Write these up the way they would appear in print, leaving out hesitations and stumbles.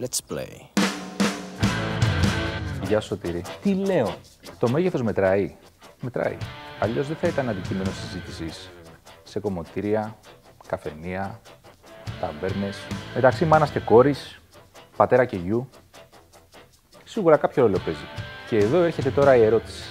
Let's play. Γεια σου Σωτήρη. Τι λέω, το μέγεθος μετράει. Μετράει. Αλλιώς δεν θα ήταν αντικείμενο συζήτησης σε κομμωτήρια, καφενεία, ταβέρνες, μεταξύ μάνας και κόρης, πατέρα και γιου. Σίγουρα κάποιο ρόλο παίζει. Και εδώ έρχεται τώρα η ερώτηση.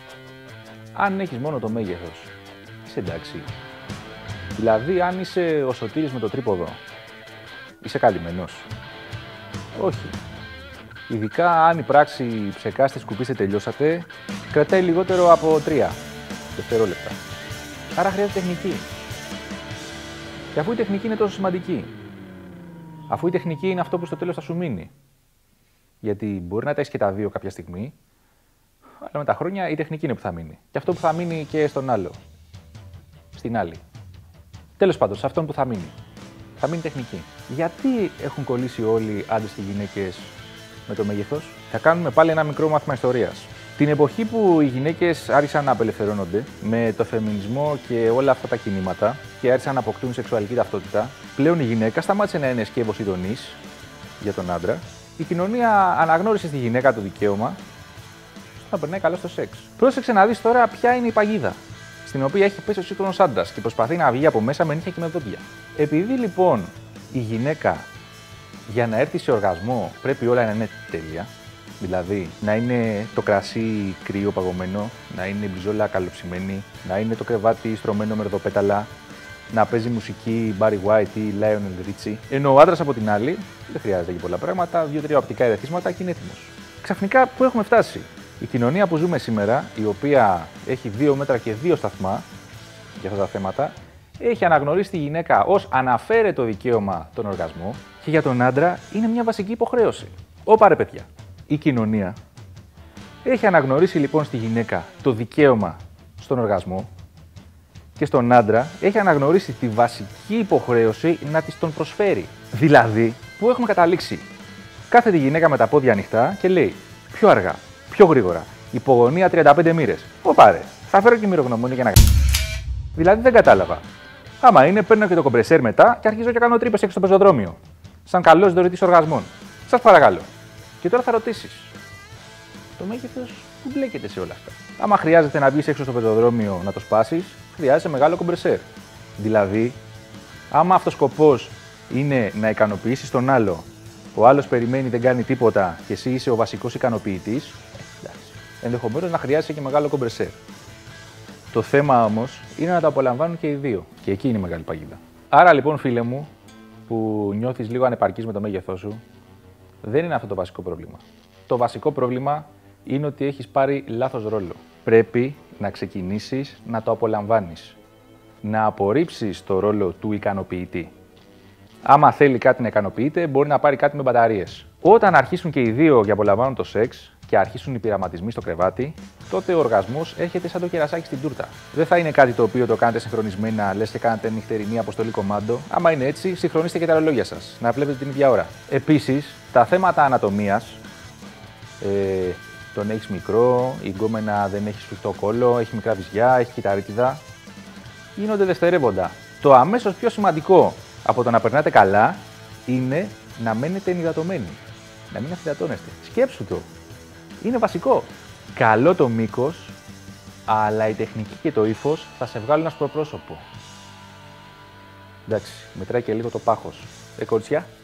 Αν έχεις μόνο το μέγεθος, είσαι εντάξει. Δηλαδή, αν είσαι ο Σωτήρης με το τρίποδο, είσαι καλυμμένος. Όχι. Ειδικά αν η πράξη ψεκάστε, σκουπίστε, τελειώσατε, κρατάει λιγότερο από 3 δευτερόλεπτα. Άρα χρειάζεται τεχνική. Και αφού η τεχνική είναι τόσο σημαντική, αφού η τεχνική είναι αυτό που στο τέλος θα σου μείνει, γιατί μπορεί να τα έχεις και τα δύο κάποια στιγμή, αλλά με τα χρόνια η τεχνική είναι που θα μείνει. Και αυτό που θα μείνει και στον άλλο. Στην άλλη. Τέλος πάντων, σε αυτόν που θα μείνει. Θα μείνει τεχνική. Γιατί έχουν κολλήσει όλοι άντρες και γυναίκες με το μέγεθος? Θα κάνουμε πάλι ένα μικρό μάθημα ιστορίας. Την εποχή που οι γυναίκες άρχισαν να απελευθερώνονται με το φεμινισμό και όλα αυτά τα κινήματα και άρχισαν να αποκτούν σεξουαλική ταυτότητα, πλέον η γυναίκα σταμάτησε να είναι σκεύος ειδονής για τον άντρα. Η κοινωνία αναγνώρισε στη γυναίκα το δικαίωμα να περνάει καλό στο σεξ. Πρόσεξε να δεις τώρα ποια είναι η παγίδα στην οποία έχει πέσει ο σύγχρονος άντρας και προσπαθεί να βγει από μέσα με νύχια και με δόντια. Επειδή λοιπόν η γυναίκα για να έρθει σε οργασμό πρέπει όλα να είναι τέλεια, δηλαδή να είναι το κρασί κρύο παγωμένο, να είναι η μπριζόλα καλοψημένη, να είναι το κρεβάτι στρωμένο με ροδοπέταλα, να παίζει μουσική Barry White ή Lionel Richie, ενώ ο άντρας από την άλλη δεν χρειάζεται και πολλά πράγματα, 2-3 οπτικά ερεθίσματα και είναι έτοιμος. Ξαφνικά πού έχουμε φτάσει? Η κοινωνία που ζούμε σήμερα, η οποία έχει 2 μέτρα και 2 σταθμά για αυτά τα θέματα, έχει αναγνωρίσει τη γυναίκα ως αναφέρετο δικαίωμα τον οργασμό και για τον άντρα είναι μια βασική υποχρέωση. Όπα ρε παιδιά. Η κοινωνία έχει αναγνωρίσει λοιπόν στη γυναίκα το δικαίωμα στον οργασμό και στον άντρα έχει αναγνωρίσει τη βασική υποχρέωση να της τον προσφέρει. Δηλαδή, πού έχουμε καταλήξει? Κάθεται η γυναίκα με τα πόδια ανοιχτά και λέει πιο αργά, πιο γρήγορα, υπογωνία 35 μοίρες. Όπα ρε, θα φέρω και μυρογνωμόνια για να... Δηλαδή δεν κατάλαβα. Άμα είναι, παίρνω και το κομπρεσέρ μετά και αρχίζω και κάνω τρύπες έξω στο πεζοδρόμιο. Σαν καλός δωρητής οργασμών. Σας παρακαλώ. Και τώρα θα ρωτήσεις. Το μέγεθος που μπλέκεται σε όλα αυτά? Άμα χρειάζεται να μπεις έξω στο πεζοδρόμιο να το σπάσεις, χρειάζεται μεγάλο κομπρεσέρ. Δηλαδή, άμα αυτός ο σκοπός είναι να ικανοποιήσεις τον άλλο, ο άλλος περιμένει, δεν κάνει τίποτα και εσύ είσαι ο βασικός ικανοποιητής, ενδεχομένως να χρειάζεσαι και μεγάλο κομπρεσέρ. Το θέμα όμως είναι να το απολαμβάνουν και οι δύο. Και εκεί είναι η μεγάλη παγίδα. Άρα λοιπόν, φίλε μου, που νιώθεις λίγο ανεπαρκής με το μέγεθός σου, δεν είναι αυτό το βασικό πρόβλημα. Το βασικό πρόβλημα είναι ότι έχεις πάρει λάθος ρόλο. Πρέπει να ξεκινήσεις να το απολαμβάνεις. Να απορρίψεις το ρόλο του ικανοποιητή. Άμα θέλει κάτι να ικανοποιείται, μπορεί να πάρει κάτι με μπαταρίες. Όταν αρχίσουν και οι δύο και απολαμβάνουν το σεξ και αρχίσουν οι πειραματισμοί στο κρεβάτι, τότε ο οργασμός έρχεται σαν το κερασάκι στην τούρτα. Δεν θα είναι κάτι το οποίο το κάνετε συγχρονισμένα, λες και κάνετε νυχτερινή αποστολή κομμάντο. Άμα είναι έτσι, συγχρονίστε και τα ρολόγια σας, να βλέπετε την ίδια ώρα. Επίσης, τα θέματα ανατομίας, τον έχεις μικρό, η γκόμενα δεν έχει σφιχτό κόλλο, έχει μικρά βυζιά, έχει κυταρίτιδα, γίνονται δευτερεύοντα. Το αμέσως πιο σημαντικό από το να περνάτε καλά είναι να μένετε ενυδατωμένοι. Να μην αφυδατώνεστε. Σκέψου το. Είναι βασικό. Καλό το μήκος, αλλά η τεχνική και το ύφος θα σε βγάλουν ένα σπροπρόσωπο. Εντάξει, μετράει και λίγο το πάχος. Κοριτσιά.